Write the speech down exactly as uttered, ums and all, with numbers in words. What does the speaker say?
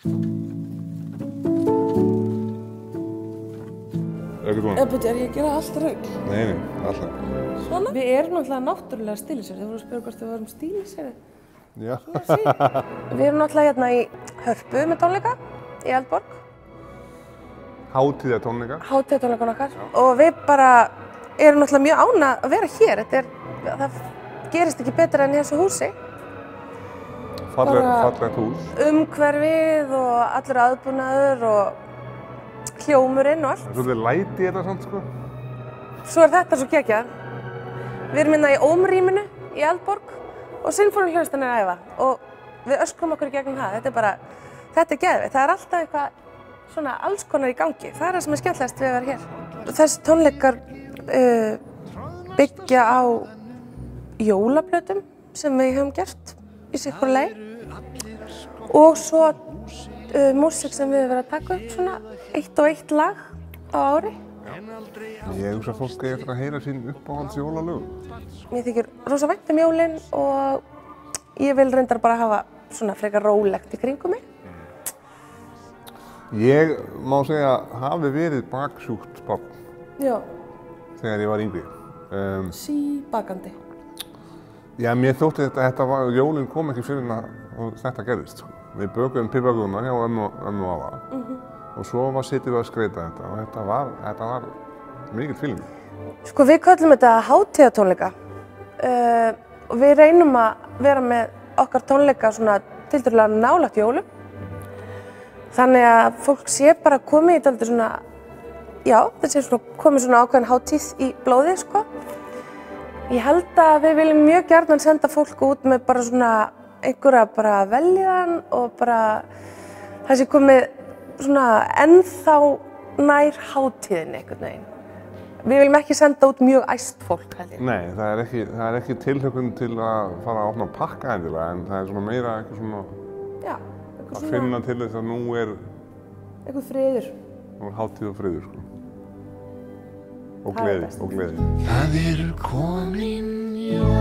Ekkert Eða betur, er ég að gera allt rugl? Nei, nei, alltaf. Svona? Við erum náttúrulega náttúrulega stílisverði. Þið voru að spyrja hvort við varum stílisverði. Já. Við erum náttúrulega hérna í Hörpu með tónleika í Eldborg. Hátíðartónleika. Hátíðartónleikan okkar. Já. Og við bara erum náttúrulega mjög ánægð að vera hér. Þetta er, það gerist ekki betur enn í þessu húsi. Fallegt hús. Umhverfið og allur aðbúnaður og hljómurinn og allt. Það er svolítið læti þetta samt, sko. Svo er þetta svo geggjað. Við erum hérna í Ómrýminu í Eldborg og sinfóníuhljómsveitin er að æfa og við öskrum okkur í gegnum það. Þetta er bara, þetta er geðveikt. Það er alltaf eitthvað svona alls konar í gangi. Það er það sem er skemmtilegast við að vera hér. Þessi tónleikar uh, byggja á jólaplötum sem við höfum gert í sitt hvoru lagi og svo uh, músík sem við höfum verið að taka upp svona eitt og eitt lag á ári. Ég hugsa að fólk eigi eftir að heyra sín uppáhalds jólalögum. Mér þykir rosa vænt um jólin og ég vil reyndar bara hafa svona frekar rólegt í kringum mig. Ég má segja hafi verið baksjúkt barn Já. þegar ég var yngri. Um, Síbakandi. Já, mér þótti þetta, þetta var, jólin kom ekki fyrir að þetta gerðist. Við bökuðum piparkökurnar hjá ömmu og afa mm-hmm. og svo var sittum við að skreyta þetta og þetta var, þetta var mikill film. Sko við köllum þetta hátíðartónleika uh, og við reynum að vera með okkar tónleika svona tiltölulega nálægt jólum. Þannig að fólk sé bara komið í dálítið svona, já, þetta sé svona komið svona ákveðin hátíð í blóði, sko. Ég held að við viljum mjög gjarnan senda fólk út með bara svona einhverja bara veljan og bara það sé komið svona ennþá nær hátíðinni einhvern veginn. Við viljum ekki senda út mjög æst fólk, held ég. Nei, það er ekki, það er ekki tilhlökkun til að fara að opna pakka endilega, en það er svona meira eitthvað svona Já, eitthvað að finna til þess að nú er eitthvað friður. Nú er hátíð og friður, sko. Og gleði, og gleði. Það eru komin jól.